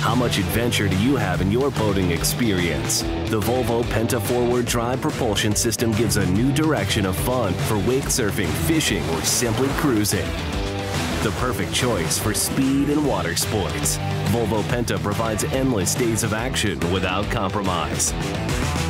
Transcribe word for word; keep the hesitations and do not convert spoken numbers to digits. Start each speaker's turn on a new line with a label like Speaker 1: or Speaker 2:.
Speaker 1: How much adventure do you have in your boating experience? The Volvo Penta Forward Drive propulsion system gives a new direction of fun for wake surfing, fishing, or simply cruising. The perfect choice for speed and water sports. Volvo Penta provides endless days of action without compromise.